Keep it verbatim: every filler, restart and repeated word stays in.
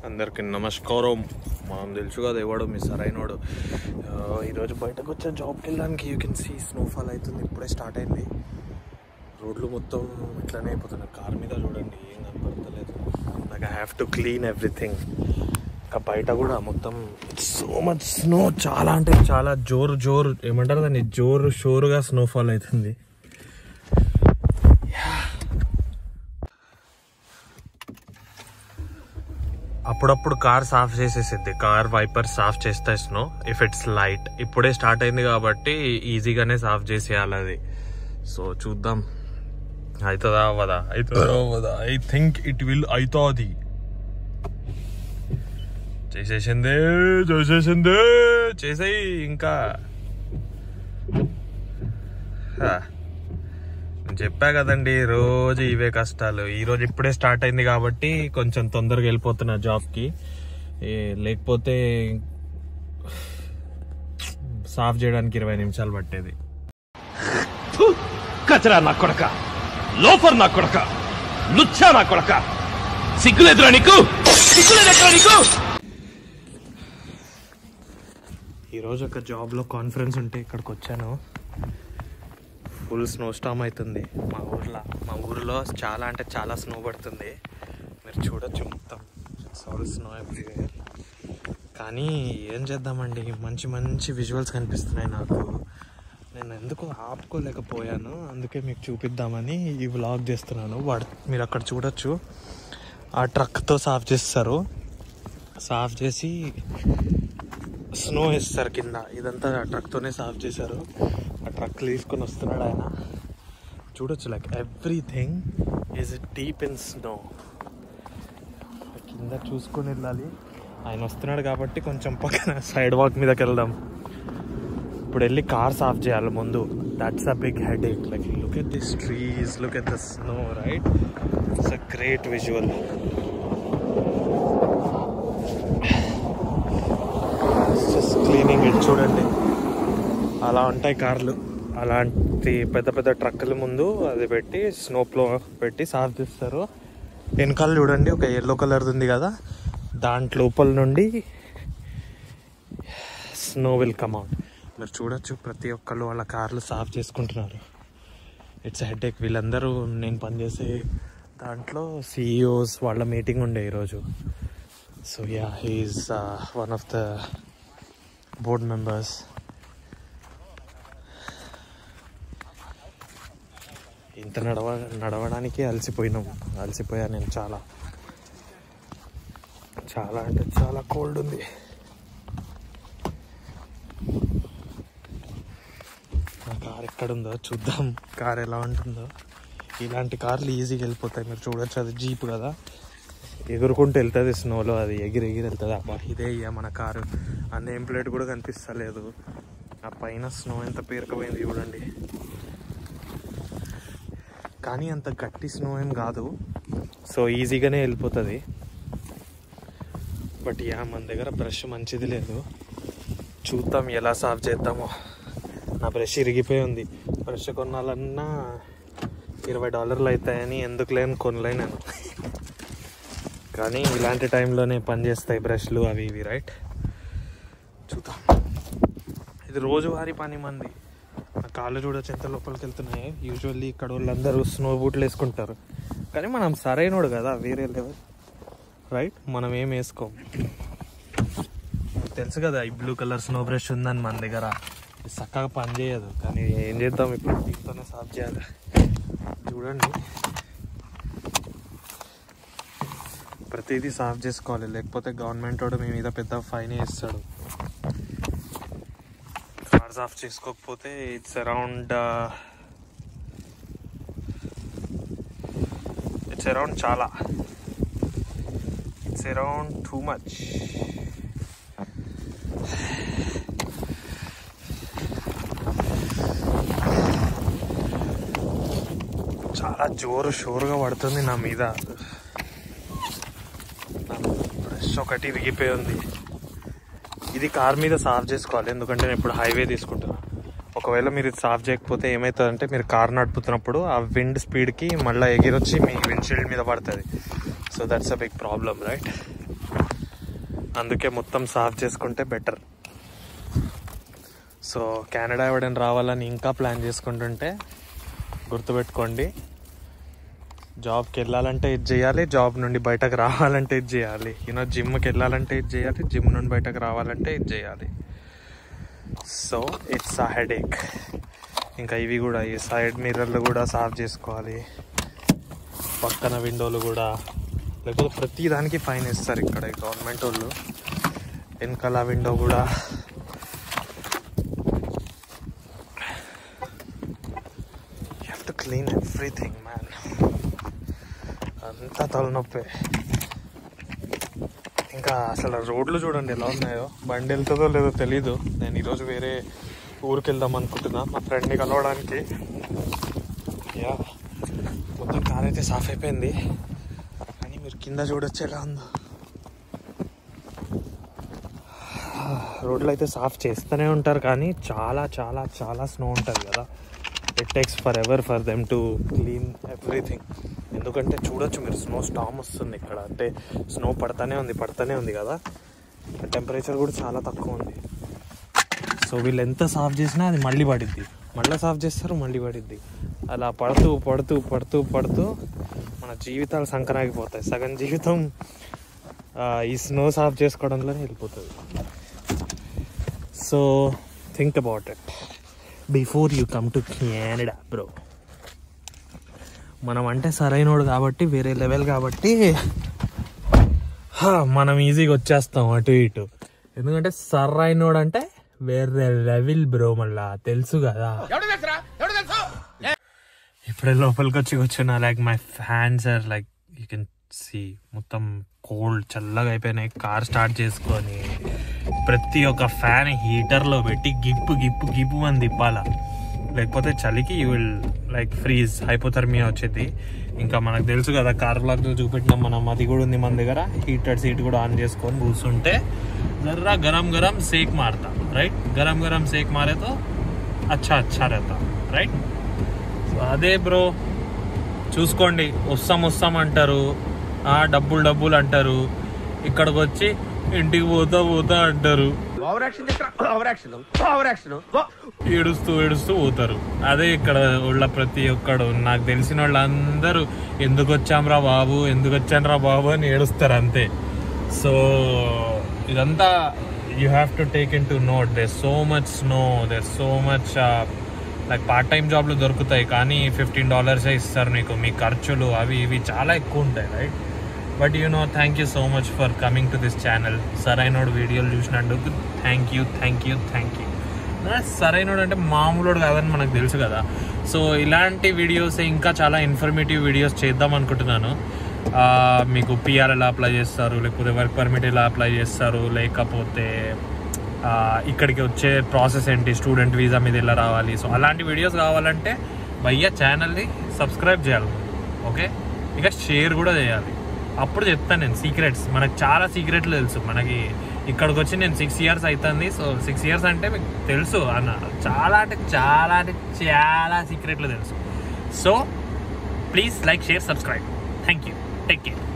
అందరికి నమస్కారం. మనం తెలుసు కదా ఎవడు మీ సరైనోడు. ఈరోజు బయటకు వచ్చే జాబ్కి వెళ్ళడానికి యూ కెన్ సీ స్నోఫాల్ అవుతుంది. ఇప్పుడే స్టార్ట్ అయింది. రోడ్లు మొత్తం ఇట్లానే అయిపోతున్నాయి. కార్ మీద చూడండి ఏం కనపడతలేదు. నాకు I have to clean everything. ఇంకా బయట కూడా మొత్తం సో మచ్ స్నో, చాలా అంటే చాలా జోరు జోరు ఏమంటారు దాన్ని, జోరు షోరుగా స్నోఫాల్ అవుతుంది. అప్పుడప్పుడు కార్ సాఫ్ చేసేసిద్ది, కార్ వైపర్ సాఫ్ చేస్తాయి స్నో ఇఫ్ ఇట్స్ లైట్. ఇప్పుడే స్టార్ట్ అయింది కాబట్టి ఈజీగానే సాఫ్ చేసేయాలి అది. సో చూద్దాం అవుతుందా అవ్వదా, అవుతుందా అవ్వదా. ఐ థింక్ ఇట్ విల్ అవుతుంది. చేసేసిందే చేసేసిందే చేసేయి ఇంకా. చెప్పా కదండి రోజు ఇవే కష్టాలు. ఈరోజు ఇప్పుడే స్టార్ట్ అయింది కాబట్టి కొంచెం తొందరగా వెళ్ళిపోతున్నా జాబ్కి. లేకపోతే సాఫ్ చేయడానికి ఇరవై నిమిషాలు పట్టేది. కచరా నా కొడక, లోఫర్ నా కొడక, లుచ్చా నా కొడక, సిగ్గులేదురా నీకు, సిగ్గులేదురా నీకు. ఈరోజు ఒక జాబ్లో కాన్ఫరెన్స్ ఉంటే ఇక్కడికి వచ్చాను. ఫుల్ స్నో స్టామ్ అవుతుంది మా ఊర్లో. మా ఊర్లో చాలా అంటే చాలా స్నో పడుతుంది. మీరు చూడొచ్చు మొత్తం ఆల్ స్నో ఎవ్రీవేర్. కానీ ఏం చేద్దామండి, మంచి మంచి విజువల్స్ కనిపిస్తున్నాయి నాకు. నేను ఎందుకు ఆపుకోలేకపోయాను, అందుకే మీకు చూపిద్దామని ఈ వ్లాగ్ చేస్తున్నాను. వాడు మీరు అక్కడ చూడొచ్చు, ఆ ట్రక్తో సాఫ్ చేస్తారు. సాఫ్ చేసి స్నో వేస్తారు కింద. ఇదంతా ట్రక్తోనే సాఫ్ చేశారు. ఆ ట్రక్ తీసుకొని వస్తున్నాడు ఆయన. చూడొచ్చు like everything is deep in snow. కింద చూసుకొని వెళ్ళాలి. ఆయన వస్తున్నాడు కాబట్టి కొంచెం పక్కన సైడ్ వాక్ మీదకి వెళ్దాం. ఇప్పుడు వెళ్ళి కార్ సాఫ్ చేయాలి ముందు. That's a big headache. Like look at this trees, look at the snow, right? It's a great visual. Just cleaning it. చూడండి అలా ఉంటాయి కార్లు. అలాంటి పెద్ద పెద్ద ట్రక్కుల ముందు అది పెట్టి స్నోప్లో పెట్టి సాఫ్ చేస్తారు. వెనకాల చూడండి ఒక ఎల్లో కలర్ ఉంది కదా, దాంట్ లోపల నుండి స్నో విల్ కమ్ అవుట్. మీరు చూడొచ్చు ప్రతి ఒక్కళ్ళు వాళ్ళ కార్లు సాఫ్ చేసుకుంటున్నారు. It's headache. వీళ్ళందరూ నేను పనిచేసే దాంట్లో సిఇఓస్ వాళ్ళ మీటింగ్ ఉండే ఈరోజు. So yeah, he is one of the board members. ఇంత నడవ నడవడానికి అలసిపోయినాం. అలసిపోయా నేను చాలా. చాలా అంటే చాలా కోల్డ్ ఉంది. నా కార్ ఎక్కడుందో చూద్దాం, కార్ ఎలా ఉంటుందో. ఇలాంటి కార్లు ఈజీగా వెళ్ళిపోతాయి. మీరు చూడొచ్చు, అది జీప్ కదా, ఎగురుకుంటూ వెళ్తుంది స్నోలో. అది ఎగిరి ఎగిరి వెళ్తుంది. అబ్బా ఇదే ఇక మన కారు. ఆ నేమ్ ప్లేట్ కూడా కనిపిస్తలేదు. ఆ పైన స్నో ఎంత పేరుకుపోయింది చూడండి. కానీ అంత గట్టి స్నో ఏం కాదు, సో ఈజీగానే వెళ్ళిపోతుంది. బట్ యా, మన దగ్గర బ్రష్ మంచిది లేదు. చూద్దాం ఎలా సాఫ్ చేద్దామో. నా బ్రష్ ఇరిగిపోయి ఉంది. బ్రష్ కొనాలన్నా ఇరవై డాలర్లు అవుతాయని ఎందుకు లేని కొనలేను. కానీ ఇలాంటి టైంలోనే పనిచేస్తాయి బ్రష్లు అవి ఇవి, రైట్? చూద్దాం. ఇది రోజువారీ పని మంది. నా కాళ్ళు చూడొచ్చు ఎంత లోపలికి వెళ్తున్నాయి. యూజువల్లీ ఇక్కడ వాళ్ళందరూ స్నో బూట్లు వేసుకుంటారు, కానీ మనం సరైనోడు కదా, వేరే లెవెల్, రైట్? మనం ఏం వేసుకోం. తెలుసు కదా ఈ బ్లూ కలర్ స్నో బ్రష్ ఉందని మన దగ్గర. చక్కగా పని చేయదు, కానీ ఏం చేద్దాం, ఇప్పుడు దీంతోనే సాఫ్ చేయాలి. చూడండి ప్రతిదీ సాఫ్ చేసుకోవాలి, లేకపోతే గవర్నమెంట్ వాడు మీ మీద పెద్ద ఫైన్ వేస్తాడు. కార్ సాఫ్ చేసుకోకపోతే ఇట్స్ అరౌండ్ ఇట్స్ అరౌండ్ చాలా ఇట్స్ అరౌండ్ టూ మచ్. చాలా జోరు షోరుగా పడుతుంది నా మీద. బ్రష్ ఒకటి విరిగిపోయి ఉంది. ఇది కార్ మీద సాఫ్ చేసుకోవాలి, ఎందుకంటే నేను ఇప్పుడు హైవే తీసుకుంటున్నాను. ఒకవేళ మీరు ఇది సాఫ్ చేయకపోతే ఏమవుతుందంటే, మీరు కార్ నడుపుతున్నప్పుడు ఆ విండ్ స్పీడ్కి మళ్ళీ ఎగిరొచ్చి మీ విండ్షీల్డ్ మీద పడుతుంది. So that's a big problem, right? అందుకే మొత్తం సాఫ్ చేసుకుంటే బెటర్. సో కెనడా ఎవడైనా రావాలని ఇంకా ప్లాన్ చేసుకుంటుంటే గుర్తుపెట్టుకోండి, జాబ్కి వెళ్ళాలంటే ఇది చేయాలి, జాబ్ నుండి బయటకు రావాలంటే ఇది చేయాలి, యూనో జిమ్కి వెళ్ళాలంటే ఇది చేయాలి, జిమ్ నుండి బయటకు రావాలంటే ఇది చేయాలి. So it's a headache. ఇంకా ఇవి కూడా ఈ సైడ్ మిర్రర్లు కూడా సాఫ్ చేసుకోవాలి, పక్కన విండోలు కూడా, లేకపోతే ప్రతి దానికి ఫైన్ ఇస్తారు ఇక్కడ గవర్నమెంట్ వాళ్ళు. వెనకాల విండో కూడా you have to clean everything man. అంతా తలనొప్పి. ఇంకా అసలు రోడ్లు చూడండి ఎలా ఉన్నాయో, బండి వెళ్తుందో లేదో తెలీదు. నేను ఈరోజు వేరే ఊరికి వెళ్దాం అనుకుంటున్నా మా ఫ్రెండ్ని కలవడానికి. యా మొత్తం కార్ అయితే సాఫ్ అయిపోయింది, కానీ మీరు కింద చూడొచ్చు ఎలా ఉందో. రోడ్లు అయితే సాఫ్ చేస్తూనే ఉంటారు, కానీ చాలా చాలా చాలా స్నో ఉంటుంది కదా. It takes forever for them to clean everything. ఎందుకంటే చూడొచ్చు మీరు, స్నో స్టామ్ వస్తుంది ఇక్కడ, అంటే స్నో పడతానే ఉంది పడతానే ఉంది కదా. టెంపరేచర్ కూడా చాలా తక్కువ ఉంది. సో వీళ్ళు ఎంత సాఫ్ చేసినా అది మళ్ళీ పడిద్ది, మళ్ళీ సాఫ్ చేస్తారు మళ్ళీ పడిద్ది. అలా పడుతూ పడుతూ పడుతూ పడుతూ మన జీవితాలు సంకరాగిపోతాయి. సగం జీవితం ఈ స్నో సాఫ్ చేసుకోవడంలోనే వెళ్ళిపోతుంది. So think about it before you come to Canada bro. మనం అంటే సరైనోడు కాబట్టి, వేరే లెవెల్ కాబట్టి మనం ఈజీగా వచ్చేస్తాం అటు ఇటు. ఎందుకంటే సరైనోడు అంటే వేరే లెవెల్ బ్రో, మళ్ళా తెలుసు కదా. ఇప్పుడే లోపలికి వచ్చి కూర్చున్నా. Like my fans are like you can see మొత్తం కోల్డ్, చల్లగా అయిపోయినాయి. కార్ స్టార్ట్ చేసుకొని ప్రతి ఒక్క ఫ్యాన్ హీటర్లో పెట్టి గిప్పు గిప్పు గిప్పు అని తిప్పాల, లేకపోతే చలికి you will like freeze, hypothermia వచ్చేది. ఇంకా మనకు తెలుసు కదా, కార్ బ్లాక్లో చూపెట్టినాం మనం, అది కూడా ఉంది మన దగ్గర. హీటర్ సీట్ కూడా ఆన్ చేసుకొని కూర్చుంటే జర్రా గరం గరం సేక్ మారతా, రైట్. గరం గరం సేక్ మారే తో అచ్చా అచ్చా रहता, రైట్. సో అదే బ్రో, చూసుకోండి. వస్తాం వస్తాం అంటారు, డబ్బులు డబ్బులు అంటారు, ఇక్కడికి వచ్చి ఇంటికి పోతా పోతా అంటారు, ఏడుస్తూ ఏడుస్తూ పోతారు. అదే ఇక్కడ వాళ్ళ ప్రతి ఒక్కడు, నాకు తెలిసిన వాళ్ళందరూ ఎందుకు వచ్చాంరా బాబు ఎందుకు వచ్చానురా బాబు అని ఏడుస్తారు అంతే. సో ఇదంతా you have to take in to note. There so much snow, there so much like part time జాబ్లు దొరుకుతాయి, కానీ ఫిఫ్టీన్ డాలర్సే ఇస్తారు నీకు. మీ ఖర్చులు అవి ఇవి చాలా ఎక్కువ ఉంటాయి, right. But you know, thank you so much for coming to this channel. సరైనోడు వీడియోలు చూసినందుకు thank you thank you thank you. సరైనోడు అంటే మామూలుడు కాదని మనకు తెలుసు కదా. సో ఇలాంటి వీడియోస్ ఇంకా చాలా ఇన్ఫర్మేటివ్ వీడియోస్ చేద్దాం అనుకుంటున్నాను. మీకు పిఆర్ ఎలా అప్లై చేస్తారు, లేకపోతే వర్క్ పర్మిట్ ఎలా అప్లై చేస్తారు, లేకపోతే ఇక్కడికి వచ్చే ప్రాసెస్ ఏంటి, స్టూడెంట్ వీసా మీద ఎలా రావాలి. సో అలాంటి వీడియోస్ కావాలంటే భయ్యా ఛానల్ని సబ్స్క్రైబ్ చేయాలి, ఓకే. ఇక షేర్ కూడా చేయాలి. అప్పుడు చెప్తాను నేను సీక్రెట్స్. మనకు చాలా సీక్రెట్లు తెలుసు. మనకి ఇక్కడికి వచ్చి నేను సిక్స్ ఇయర్స్ అవుతుంది. సో సిక్స్ ఇయర్స్ అంటే మీకు తెలుసు అన్న, చాలా అంటే చాలా అంటే చాలా సీక్రెట్లు తెలుసు. So please like, share, subscribe. Thank you. Take care.